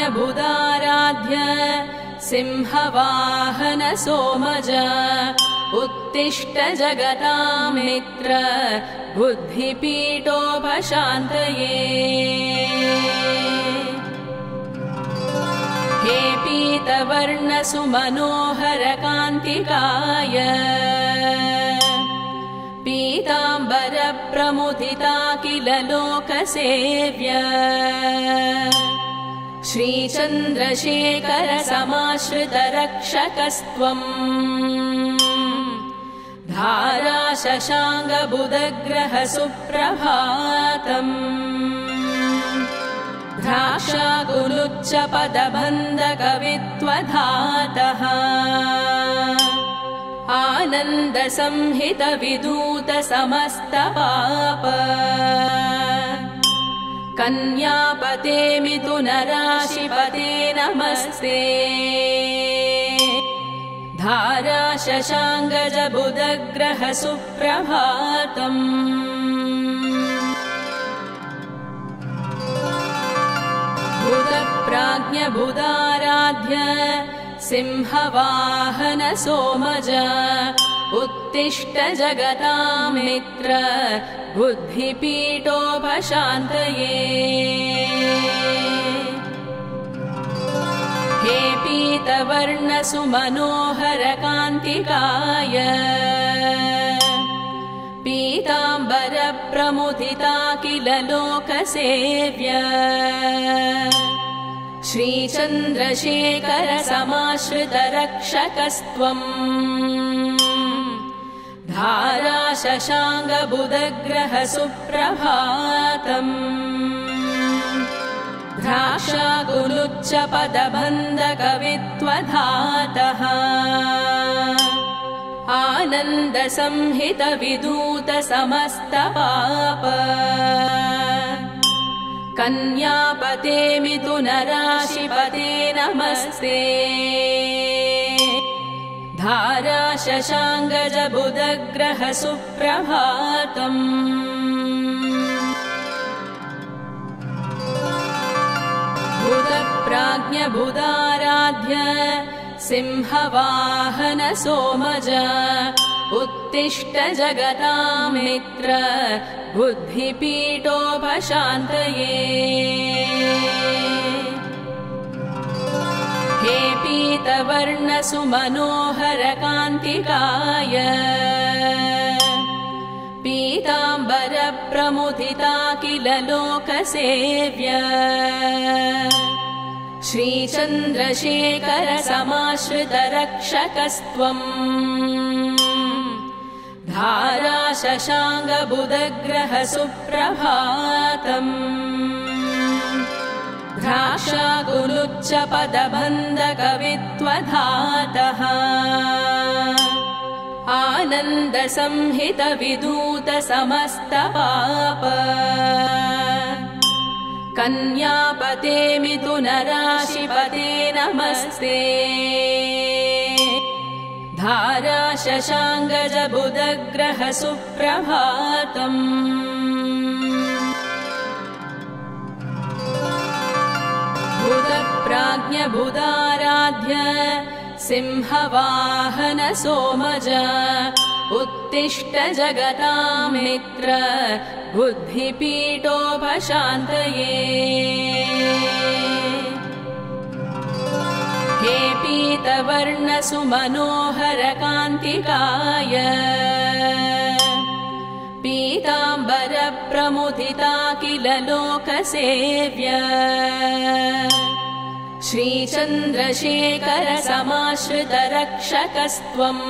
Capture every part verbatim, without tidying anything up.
बुधाराध्य सिंहवाहन सोमज उत्तिष्ठ जगतां मित्र बुद्धिपीठोपशान्तये हे पीतवर्ण सुमनोहर कान्तिकाय पीताम्बर प्रमुदिता किल लोकसेव्य श्रीचन्द्रशेखर समाश्रित रक्षकस्त्वम् धारा शशाङ्क बुधग्रह सुप्रभातम् द्राक्षाकुलुच्च पदबन्ध कवित्वधातः आनन्द संहित विदूत समस्त पाप कन्यापते मिथुन राशिपते नमस्ते धारा शशाङ्कज बुधग्रह सुप्रभातम् बुधप्राज्ञ बुधाराध्य सिंहवाहन सोमज उत्तिष्ठ जगतां मित्र बुद्धिपीठोपशान्तये हे पीतवर्ण सुमनोहर कान्तिकाय पीताम्बर प्रमुदिता किल लोकसेव्य श्रीचन्द्रशेखर समाश्रित रक्षकस्त्वम् धारा शशाङ्क बुधग्रह सुप्रभातम् द्राक्षाकुलुच्च पदबन्ध कवित्वधातः आनन्द संहित विदूत समस्त पाप कन्यापते मिथुन राशिपते नमस्ते धारा शशाङ्कज बुधग्रह सुप्रभातम् बुधप्राज्ञ बुधाराध्य सिंहवाहन सोमज उत्तिष्ठ जगतां मित्र बुद्धिपीठोपशान्तये हे पीतवर्ण सुमनोहर कान्तिकाय पीताम्बर प्रमुदिता किल लोकसेव्य श्रीचन्द्रशेखर समाश्रित रक्षकस्त्वम् धारा शशाङ्क बुधग्रह सुप्रभातम् द्राक्षाकुलुच्च पदबन्ध कवित्वधातः आनन्द संहित विदूत समस्त पाप कन्यापते मिथुन राशिपते नमस्ते धारा शशाङ्कज बुधग्रह सुप्रभातम् बुधप्राज्ञ बुधाराध्य सिंहवाहन सोमज उत्तिष्ठ जगतां मित्र बुद्धिपीठोपशान्तये हे पीतवर्ण सुमनोहर कान्तिकाय पीताम्बर प्रमुदिता किल लोकसेव्य श्रीचन्द्रशेखर समाश्रित रक्षकस्त्वम्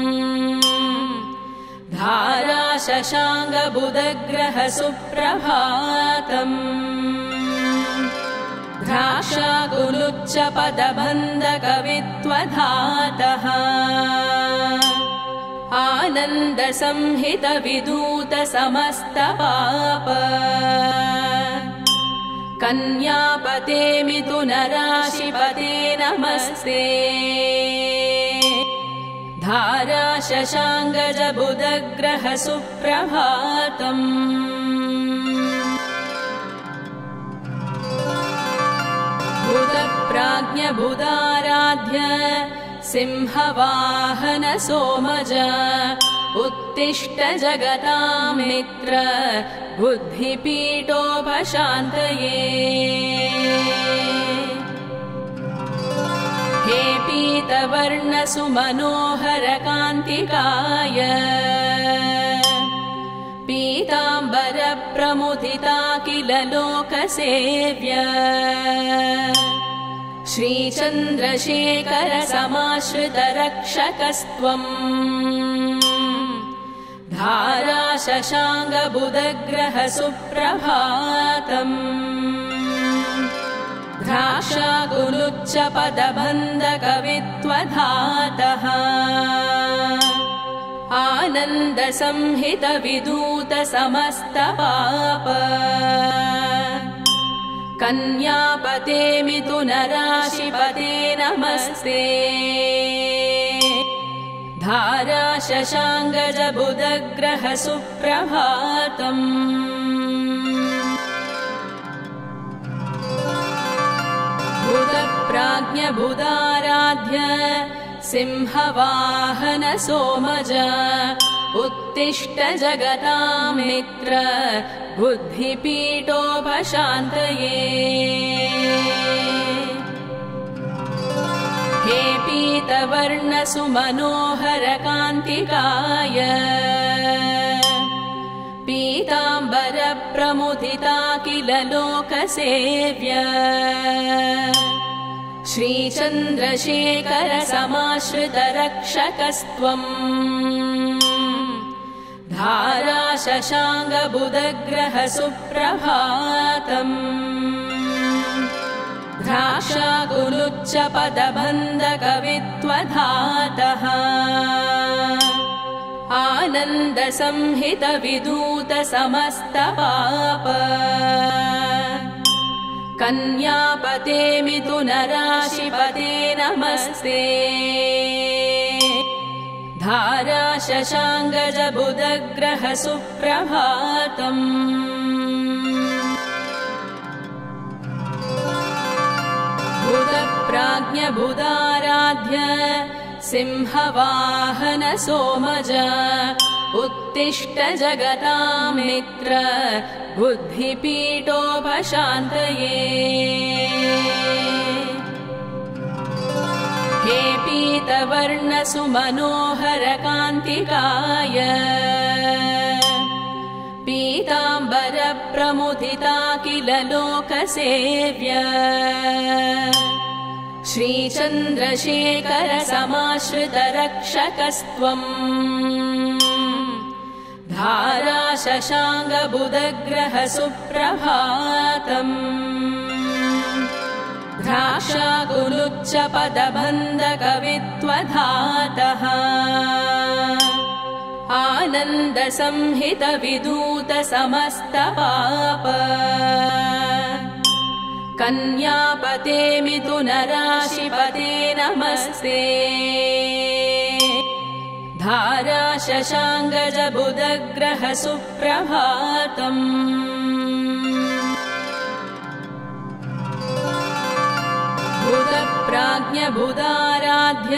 धारा शशाङ्क बुधग्रह सुप्रभातम् द्राक्षाकुलुच्च पदबन्ध कवित्वधातः आनन्द संहित विदूत समस्त पाप कन्यापते मिथुन राशिपते नमस्ते धारा शशाङ्कज बुधग्रह सुप्रभातम् बुधप्राज्ञबुधाराध्य सिंहवाहन सोमज उत्तिष्ठ जगतां मित्र बुद्धिपीठोपशान्तये हे पीतवर्णसुमनोहर कान्तिकाय पीताम्बर प्रमुदिता किल लोकसेव्य श्रीचन्द्रशेखर समाश्रित रक्षकस्त्वम् धारा शशाङ्क बुधग्रह सुप्रभातम् द्राक्षाकुलुच्च पदबन्ध कवित्वधातः आनन्द संहित विदूत समस्त पाप कन्यापते मिथुन राशिपते नमस्ते धारा शशाङ्क बुधग्रह सुप्रभातम् बुधप्राज्ञबुधाराध्य सिंहवाहन सोमज उत्तिष्ठ जगतां मित्र बुद्धिपीठोपशान्तये हे पीतवर्णसुमनोहर कान्तिकाय पीताम्बर प्रमुदिता किल लोकसेव्य श्रीचन्द्रशेखर समाश्रित रक्षकस्त्वम् धारा शशाङ्क बुधग्रह सुप्रभातम् द्राक्षाकुलुच्च पदबन्ध कवित्वधातः आनन्द संहित विदूत समस्त पाप कन्यापते मिथुन राशिपते नमस्ते धारा शशाङ्क बुधग्रह सुप्रभातम् बुधप्राज्ञबुधाराध्य सिंहवाहन सोमज उत्तिष्ठ जगतां मित्र बुद्धिपीठोपशान्तये हे पीतवर्णसुमनोहर कान्तिकाय पीताम्बर प्रमुदिता किल लोकसेव्य श्रीचन्द्रशेखर समाश्रित रक्षकस्त्वम् धारा शशाङ्क बुधग्रह सुप्रभातम् द्राक्षाकुलुच्च पदबन्ध कवित्वधातः आनन्द संहित विदूत समस्त पाप कन्यापते मिथुन राशिपते नमस्ते धारा शशाङ्क बुधग्रह सुप्रभातम् बुधप्राज्ञबुधाराध्य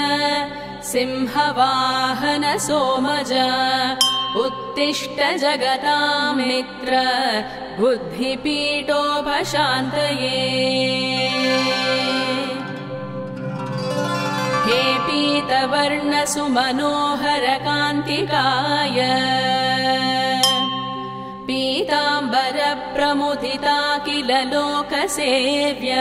सिंहवाहन सोमज उत्तिष्ठ जगतां मित्र बुद्धिपीठोपशान्तये हे पीतवर्णसुमनोहर कान्तिकाय पीताम्बर प्रमुदिता किल लोकसेव्य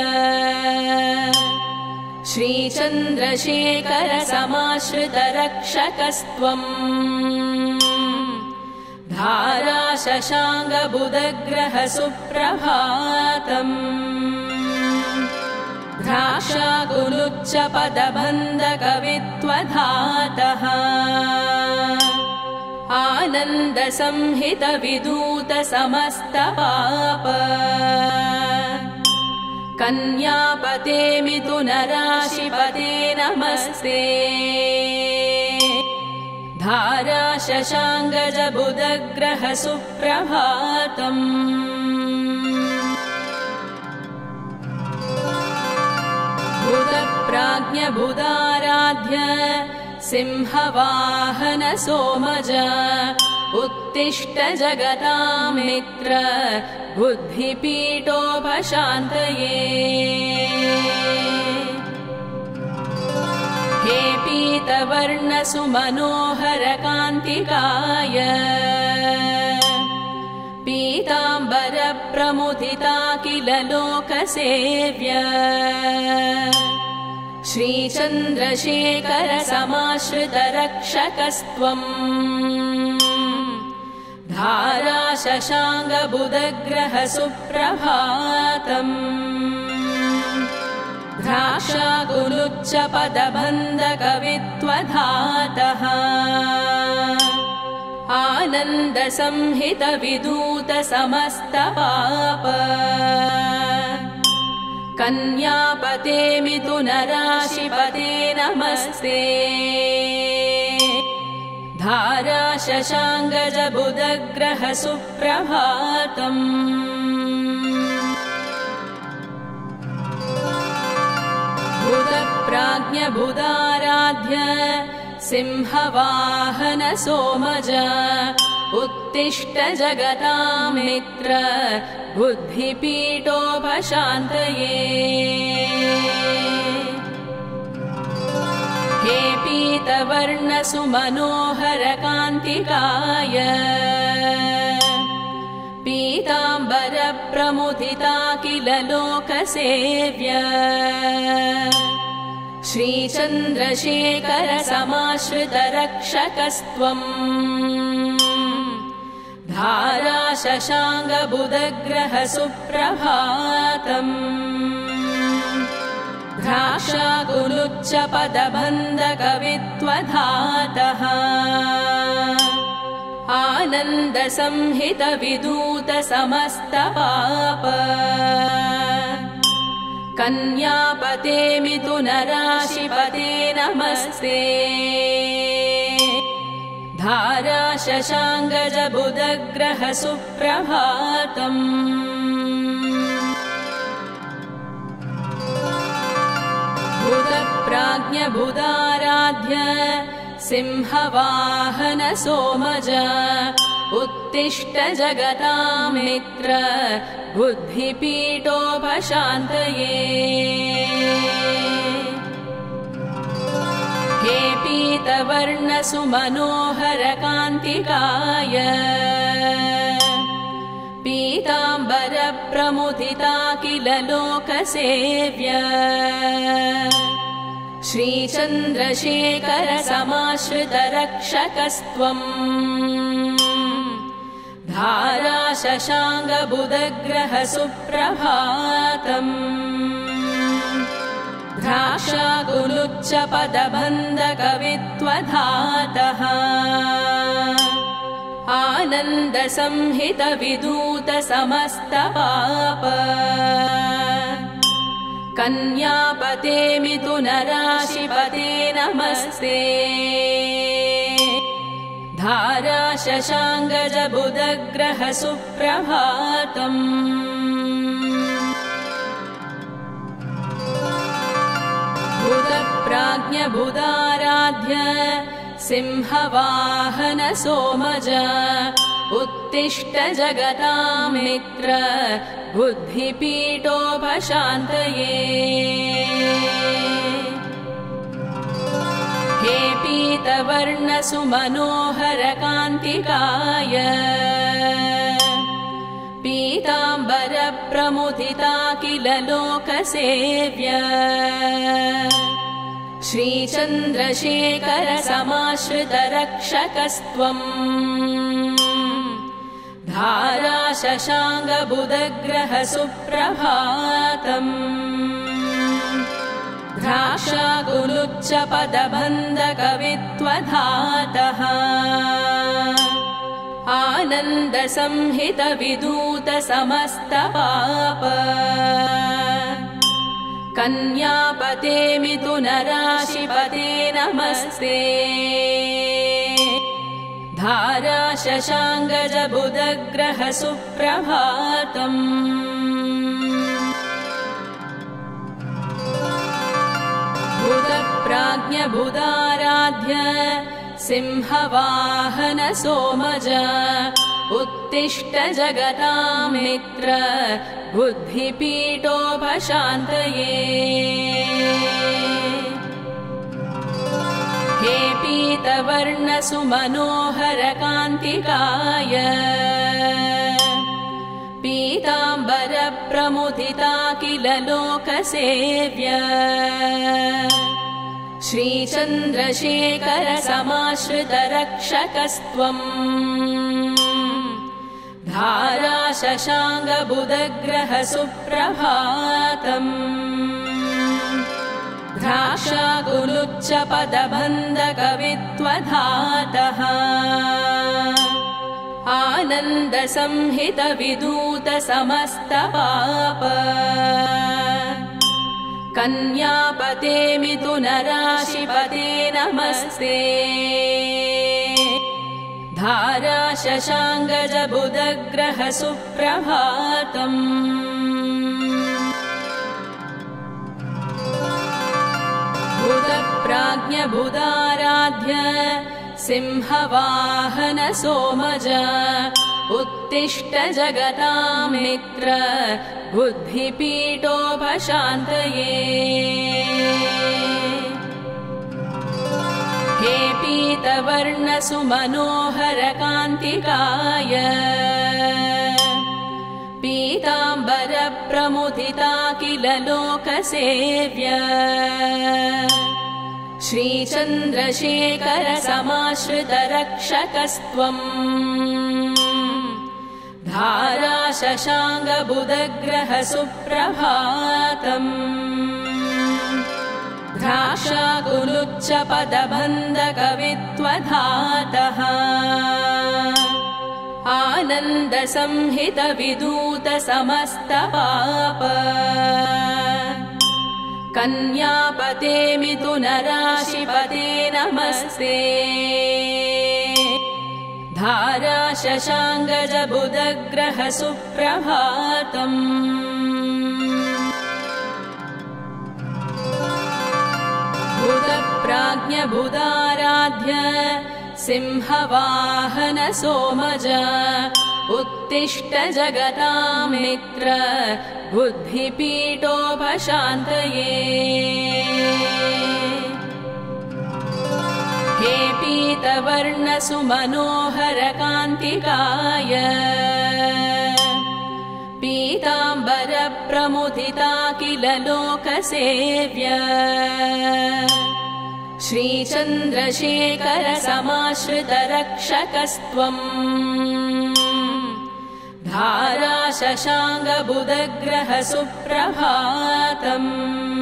श्रीचन्द्रशेखर समाश्रित रक्षकस्त्वम् धारा शशाङ्क बुधग्रह सुप्रभातम् द्राक्षाकुलुच्च पदबन्ध कवित्वधातः आनन्द संहित विदूत समस्त पाप कन्यापते मिथुन राशिपते नमस्ते धारा शशाङ्क बुधग्रह सुप्रभातम् बुधप्राज्ञबुधाराध्य सिंहवाहन सोमज उत्तिष्ठ जगतामित्र बुद्धिपीठोपशान्तये हे पीतवर्णसुमनोहर कान्तिकाय पीताम्बर प्रमुदिता किल लोकसेव्य श्रीचन्द्रशेखर समाश्रित रक्षकस्त्वम् धारा शशाङ्क बुधग्रह सुप्रभातम् द्राक्षाकुलुच्च पदबन्ध कवित्वधातः आनन्द संहित विदूत समस्त पाप कन्यापते मिथुन राशिपते नमस्ते धारा शशाङ्क बुधग्रह सुप्रभातम् बुधप्राज्ञबुधाराध्य सिंहवाहन सोमज उत्तिष्ठ जगतामित्र बुद्धिपीठोपशान्तये हे पीतवर्णसुमनोहर कान्तिकाय पीताम्बर प्रमुदिता किल लोकसेव्य श्रीचन्द्रशेखर समाश्रित रक्षकस्त्वम् धारा शशाङ्क बुधग्रह सुप्रभातम् द्राक्षाकुलुच्च पदबन्ध कवित्वधातः आनन्द संहित विदूत समस्त पाप कन्यापते मिथुन राशिपते नमस्ते धारा शशाङ्क बुधग्रह सुप्रभातम् बुधप्राज्ञबुधाराध्य सिंहवाहन सोमज उत्तिष्ठ जगतामित्र बुद्धिपीठोपशान्तये हे पीतवर्णसुमनोहर कान्तिकाय पीताम्बर प्रमुदिता किल लोकसेव्य श्रीचन्द्रशेखर समाश्रित रक्षकस्त्वम् धारा शशाङ्क बुधग्रह सुप्रभातम् द्राक्षाकुलुच्च पदबन्ध कवित्वधातः आनन्द संहित विदूत समस्त पाप कन्यापते मिथुन राशिपते नमस्ते धारा शशाङ्क बुधग्रह सुप्रभातम् बुधप्राज्ञबुधाराध्य सिंहवाहन सोमज उत्तिष्ठ जगतामित्र बुद्धिपीठोपशान्तये हे पीतवर्णसुमनोहर कान्तिकाय पीताम्बर प्रमुदिता किल लोकसेव्य श्रीचन्द्रशेखर समाश्रित रक्षकस्त्वम् धारा शशाङ्क बुधग्रह सुप्रभातम् द्राक्षाकुलुच्च पदबन्ध कवित्वधातः आनन्द संहित विदूत समस्त पाप कन्यापते मिथुन राशिपते नमस्ते धारा शशाङ्क बुधग्रह सुप्रभातम् बुधप्राज्ञबुधाराध्य सिंहवाहन सोमज उत्तिष्ठ जगतां मित्र बुद्धिपीठोपशान्तये हे पीतवर्ण सुमनोहर कान्तिकाय पीताम्बर प्रमुदिता किल लोकसेव्य श्रीचन्द्रशेखर समाश्रित रक्षकस्त्वम् धाराशशाङ्ग बुधग्रह सुप्रभातम् द्राक्षाकुलुच्च पदबन्ध कवित्वधातः आनन्द संहित विदूत समस्त पाप कन्यापते मिथुन राशिपते नमस्ते धारा शशाङ्गज बुधग्रह सुप्रभातम् बुधप्राज्ञबुधाराध्य सिंहवाहन सोमज उत्तिष्ठ जगतां मित्र बुद्धिपीठोपशान्तये हे पीतवर्ण सुमनोहर कान्तिकाय पीताम्बर प्रमुदिता किल लोकसेव्य श्रीचन्द्रशेखर समाश्रित रक्षकस्त्वम् धाराशशाङ्ग बुधग्रह सुप्रभातम् द्राक्षाकुलुच्च पदबन्ध कवित्वधातः आनन्द संहित विदूत समस्त पाप कन्यापते मिथुन राशिपते नमस्ते धारा शशाङ्गज बुधग्रह सुप्रभातम् बुधप्राज्ञबुधाराध्य सिंहवाहन सोमज उत्तिष्ठ जगतां मित्र बुद्धिपीठोपशान्तये हे पीतवर्ण सुमनोहर कान्तिकाय पीताम्बर प्रमुदिता किल लोकसेव्य श्रीचन्द्रशेखर समाश्रित रक्षकस्त्वम् धारा शशाङ्ग बुधग्रह सुप्रभातम्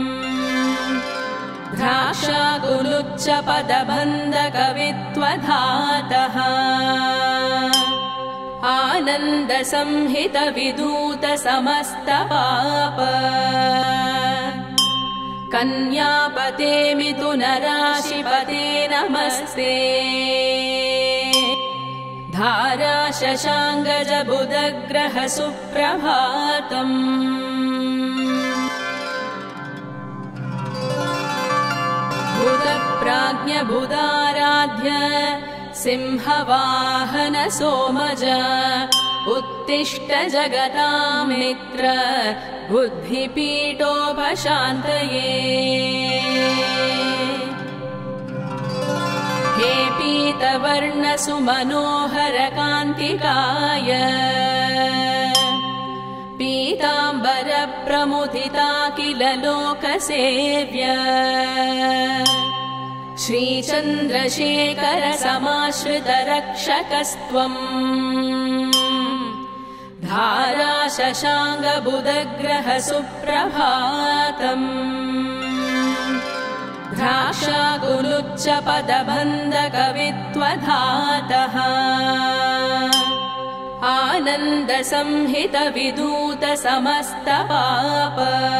द्राक्षाकुलुच्च पदबन्ध कवित्वधातः आनन्द संहित विदूत समस्त पाप कन्यापते मिथुन राशिपते नमस्ते धारा शशाङ्गज बुधग्रह सुप्रभातम् बुधप्राज्ञबुधाराध्य सिंहवाहन सोमज उत्तिष्ठ जगतां मित्र बुद्धिपीठोपशान्तये हे पीतवर्ण सुमनोहर कान्तिकाय पीताम्बर प्रमुदिता किल लोकसेव्य श्रीचन्द्रशेखर समाश्रित रक्षकस्त्वम् धारा शशाङ्ग बुधग्रह सुप्रभातम् द्राक्षाकुलुच्च पदबन्ध कवित्वधातः आनन्द संहित विदूत समस्त पाप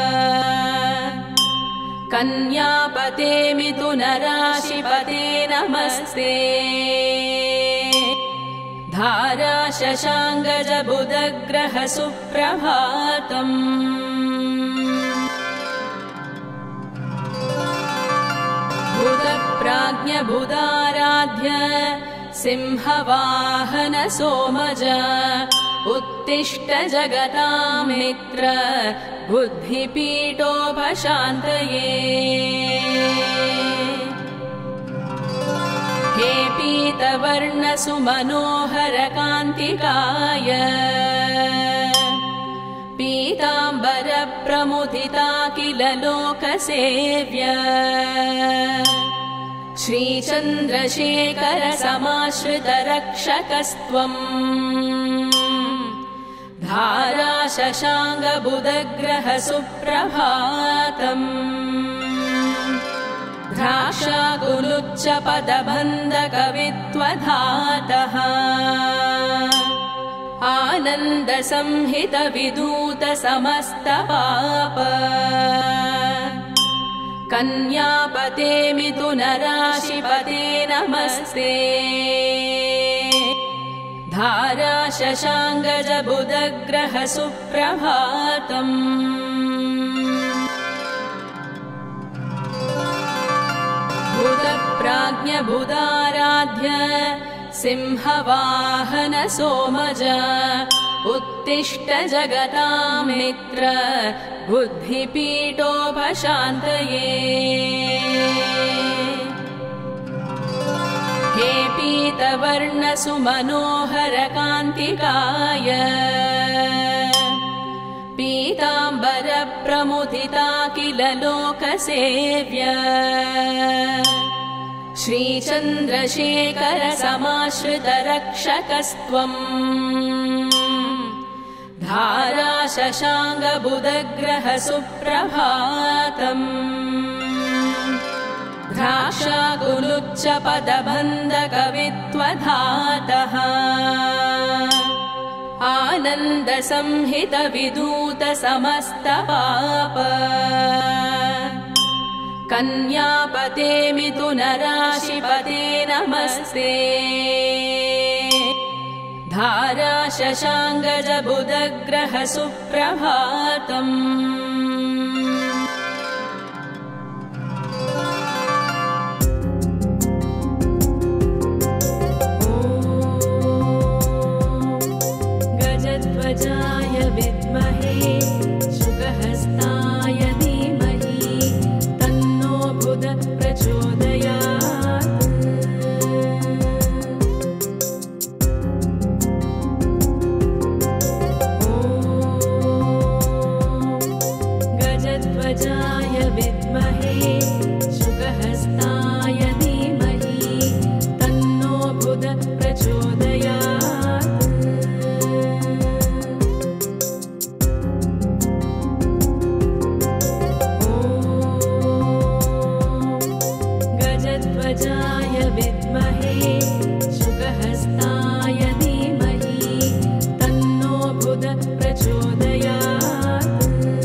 कन्यापते मिथुन राशिपते नमस्ते धारा शशाङ्गज बुधग्रह सुप्रभातम् प्राज्ञबुधाराध्य सिंहवाहन सोमज उत्तिष्ठ जगतां मित्र बुद्धिपीठोपशान्तये हे पीतवर्णसुमनोहर कान्तिकाय पीताम्बर प्रमुदिता किल लोकसेव्य श्रीचन्द्रशेखर समाश्रित रक्षकस्त्वम् धाराशशाङ्ग बुधग्रह सुप्रभातम् द्राक्षाकुलुच्च पदबन्ध कवित्वधातः आनन्द संहित विदूत समस्त पाप कन्यापते मिथुन राशिपते नमस्ते धारा शशाङ्गज बुधग्रह सुप्रभातम् बुधप्राज्ञ बुधाराध्य सिंहवाहन सोमज उत्तिष्ठ जगतां मित्र बुद्धिपीठोपशान्तये हे पीतवर्णसुमनोहर कान्तिकाय पीताम्बर प्रमुदिता किल लोकसेव्य श्रीचन्द्रशेखर समाश्रित रक्षकस्त्वम् धारा शशाङ्ग बुधग्रह सुप्रभातम् द्राक्षाकुलुच्च पदबन्ध कवित्वधातः आनन्द संहित विदूत समस्त पाप कन्यापते मिथुन राशिपते नमस्ते धारा शशाङ्गज बुधग्रह सुप्रभातम् गजध्वजाय विद्महे शुकहस्ताय धीमहि तन्नो बुध प्रचोदयात् गजध्वजाय विद्महे शुकहस्ताय धीमहि तन्नो बुध प्रचोदयात् गजध्वजाय विद्महे शुकहस्ताय धीमहि तन्नो बुध प्रचोदयात्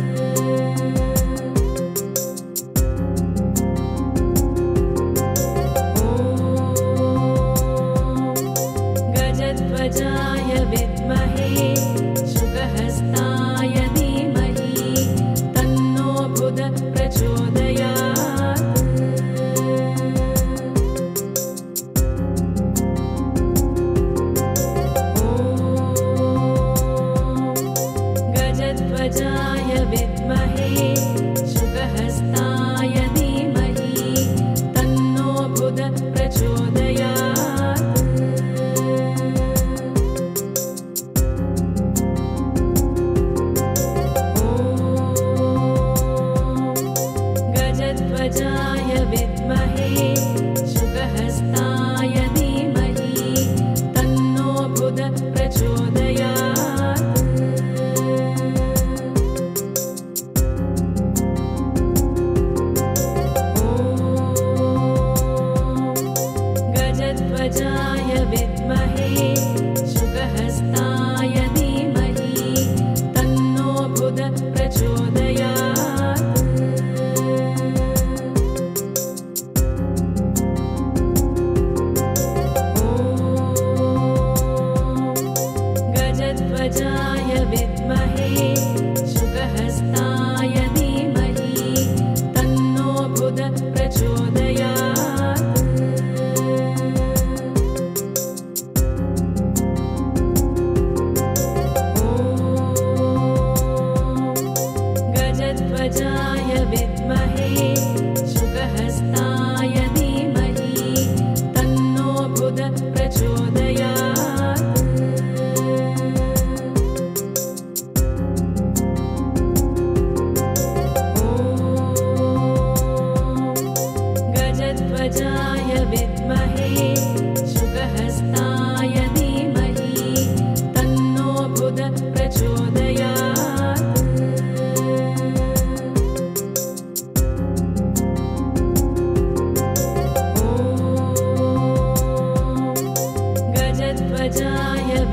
गजध्वजाय विद्महे शुकहस्ताय धीमहि तन्नो बुध प्रचोदयात् गजध्वजाय विद्महे शुकहस्ताय धीमहि तन्नो बुध प्रचोदयात् गजध्वजाय विद्महे शुकहस्ताय धीमहि तन्नो बुध प्रचोदयात् गजध्वजाय विद्महे शुकहस्ताय धीमहि तन्नो बुध प्रचोदयात् गजध्वजाय विद्महे शुकहस्ताय धीमहि तन्नो बुध प्रचोदयात्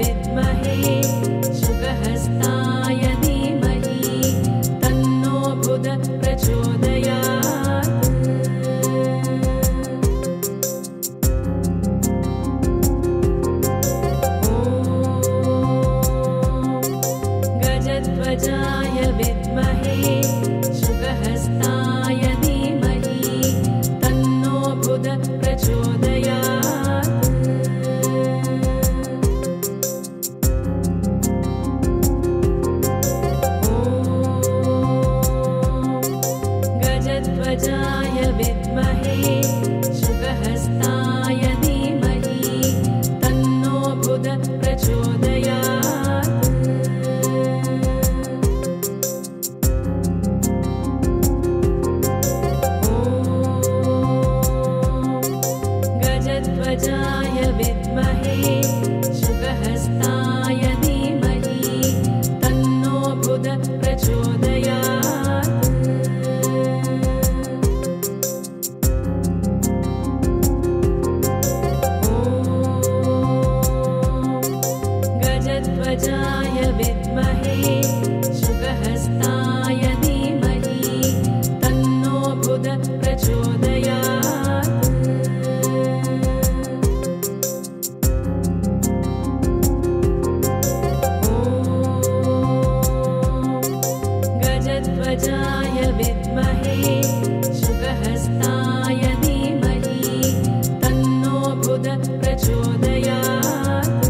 विद्महे शुकहस्ताय धीमहि तन्नो बुध प्रचोदयात्। गजध्वजाय विद्महे शुकहस्ताय धीमहि तन्नो बुध प्रचोदयात्। गजध्वजाय विद्महे शुकहस्ताय धीमहि तन्नो बुध प्रचोदयात्। गजध्वजाय विद्महे शुकहस्ताय धीमहि तन्नो बुध प्रचोदयात्। गजध्वजाय विद्महे शुकहस्ताय धीमहि तन्नो बुध प्रचोदयात्। गजध्वजाय विद्महे शुकहस्ताय धीमहि तन्नो बुध प्रचोदयात्।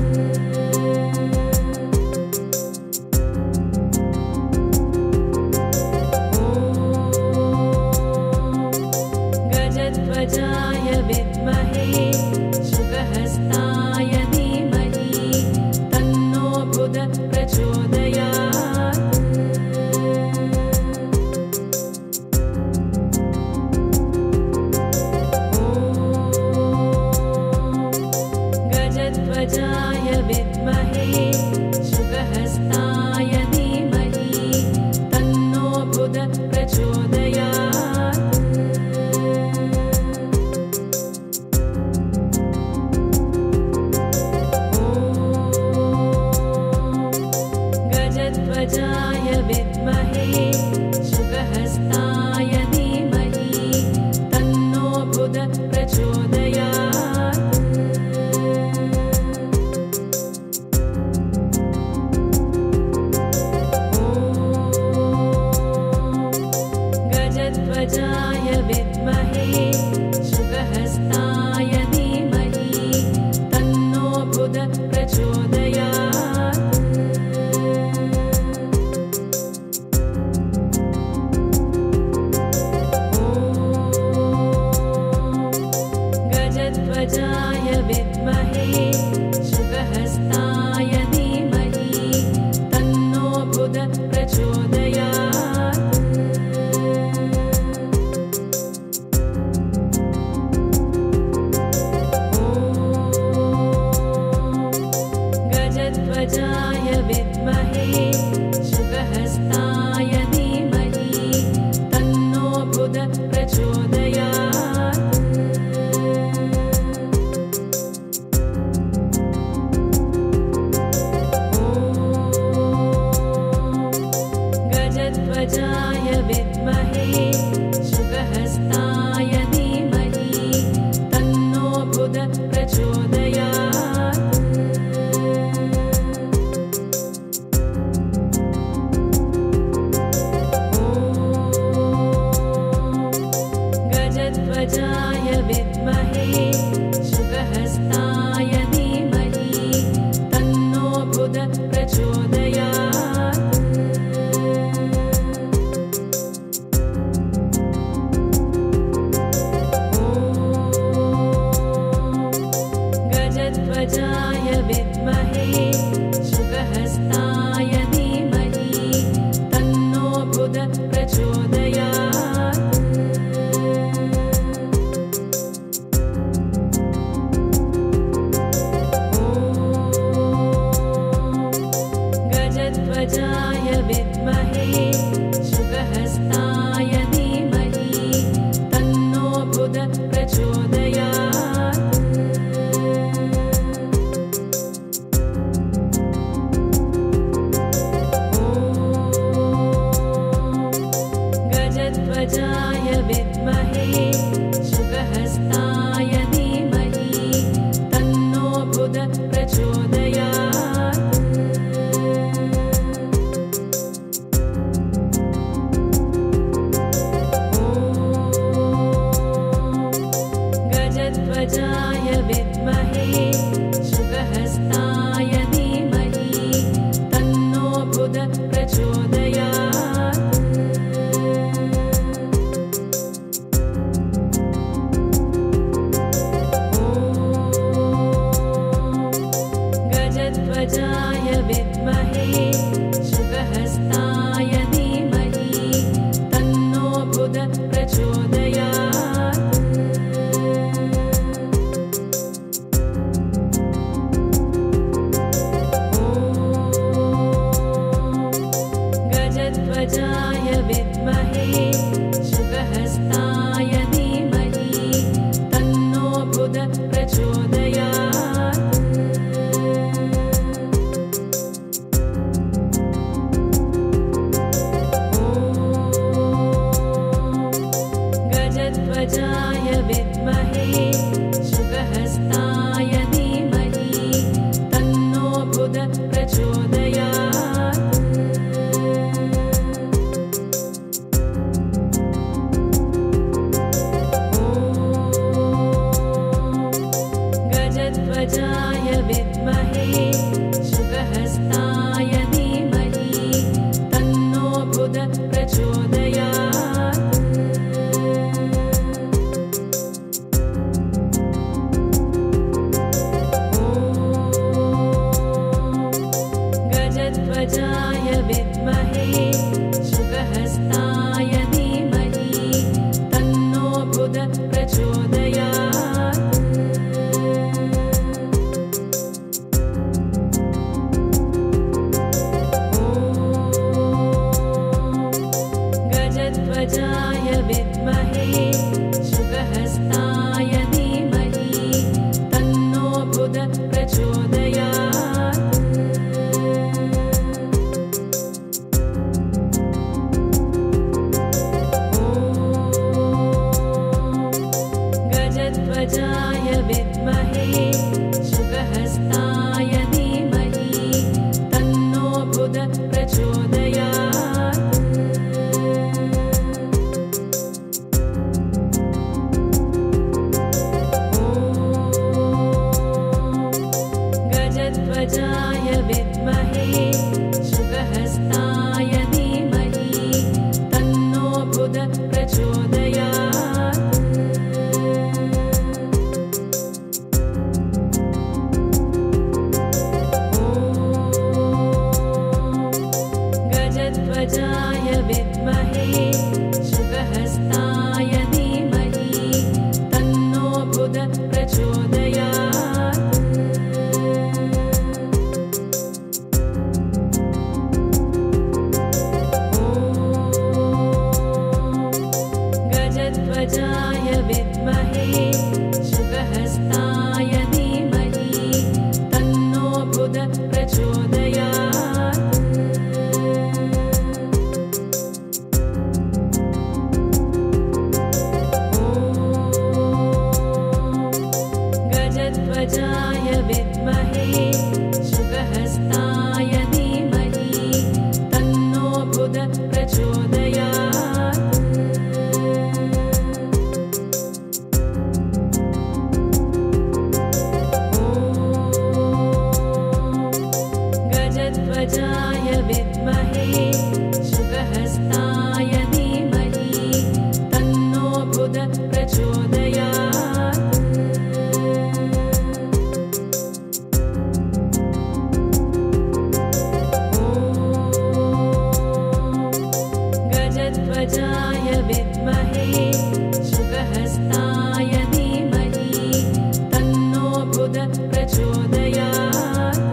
गजध्वजाय विद्महे शुकहस्ताय धीमहि तन्नो बुध प्रचोदयात्। गजध्वजाय विद्महे शुकहस्ताय धीमहि तन्नो बुध प्रचोदयात्। गजध्वजाय विद्महे शुकहस्ताय धीमहि तन्नो बुध प्रचोदयात्। गजध्वजाय विद्महे शुकहस्ताय धीमहि तन्नो बुध प्रचोदयात्। गजध्वजाय विद्महे शुकहस्ताय धीमहि तन्नो बुध प्रचोदयात्। गजध्वजाय विद्महे शुकहस्ताय धीमहि तन्नो बुध प्रचोदयात्। गजध्वजाय विद्महे शुकहस्ताय धीमहि तन्नो बुध प्रचोदयात्। गजध्वजाय विद्महे शुकहस्ताय धीमहि तन्नो बुध प्रचोदयात्। गजध्वजाय विद्महे शुकहस्ताय धीमहि तन्नो बुध प्रचोदयात्। गजध्वजाय विद्महे शुकहस्ताय धीमहि तन्नो बुध प्रचोदयात्। विद्महे शुकहस्ताय धीमहि तन्नो बुध प्रचोदयात्। गजध्वजाय विद्महे शुकहस्ताय धीमहि तन्नो बुध प्रचोदयात्। गजध्वजाय विद्महे शुकहस्ताय धीमहि तन्नो बुध प्रचोदयात्। गजध्वजाय विद्महे शुकहस्ताय धीमहि तन्नो बुध प्रचोदयात्। गजध्वजाय विद्महे शुकहस्ताय धीमहि तन्नो बुध प्रचोदयात्। गजध्वजाय विद्महे शुकहस्ताय धीमहि तन्नो बुध प्रचोदयात्। गजध्वजाय विद्महे शुकहस्ताय धीमहि तन्नो बुध प्रचोदयात्। गजध्वजाय विद्महे शुकहस्ताय धीमहि तन्नो बुध प्रचोदयात्। गजध्वजाय विद्महे शुकहस्ताय धीमहि तन्नो बुध प्रचोदयात्। गजध्वजाय विद्महे शुकहस्ताय धीमहि तन्नो बुध प्रचोदयात्। गजध्वजाय विद्महे शुकहस्ताय धीमहि तन्नो बुध प्रचोदयात्। गजध्वजाय विद्महे शुकहस्ताय धीमहि तन्नो बुध प्रचोदयात्। गजध्वजाय विद्महे शुकहस्ताय धीमहि तन्नो बुध प्रचोदयात्।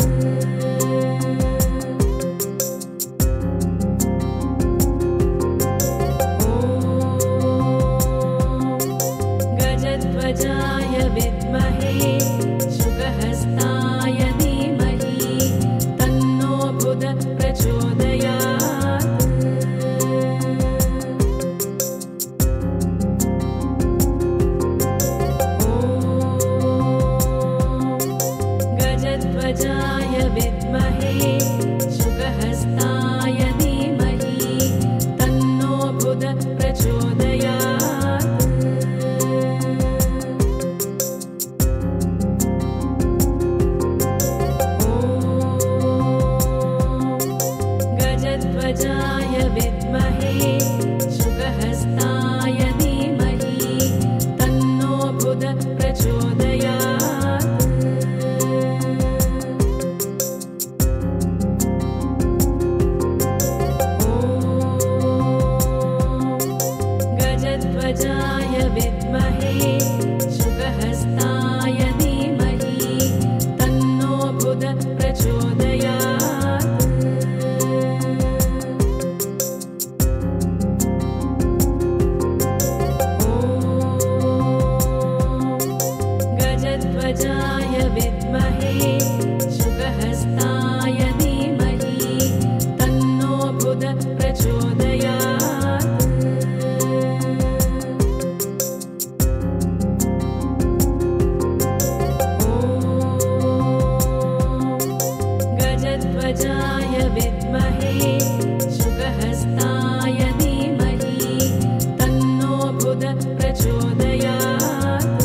गजध्वजाय विद्महे शुकहस्ताय धीमहि तन्नो बुध प्रचोदयात्।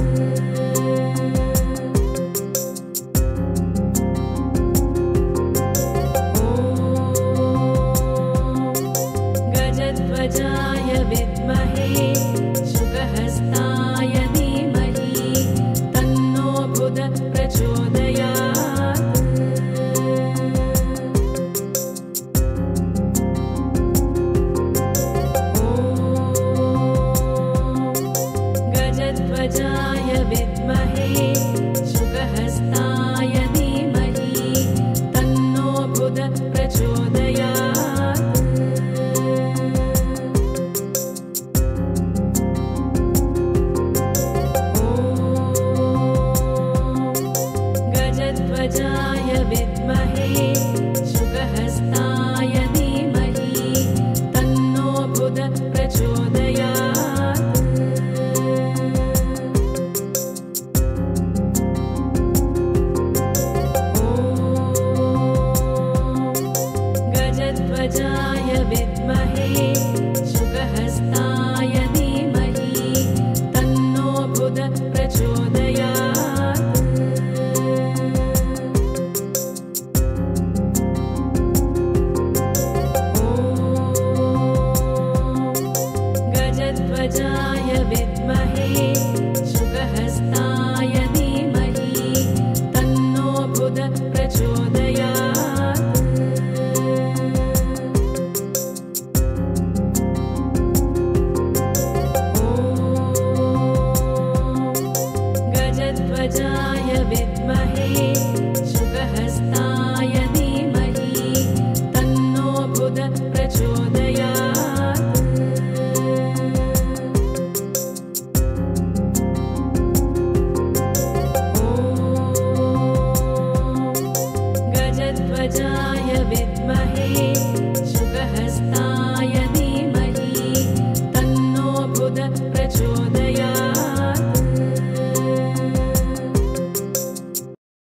गजध्वजाय विद्महे शुकहस्ताय धीमहि तन्नो बुध प्रचोदयात्। गजध्वजाय विद्महे शुकहस्ताय धीमहि तन्नो बुध प्रचोदयात्। गजध्वजाय विद्महे शुकहस्ताय धीमहि तन्नो बुध प्रचोदयात्। गजध्वजाय विद्महे शुकहस्ताय धीमहि तन्नो बुध प्रचोदयात्। गजध्वजाय विद्महे शुकहस्ताय धीमहि तन्नो बुध प्रचोदयात्। गजध्वजाय विद्महे शुकहस्ताय धीमहि तन्नो बुध प्रचोदयात्। गजध्वजाय विद्महे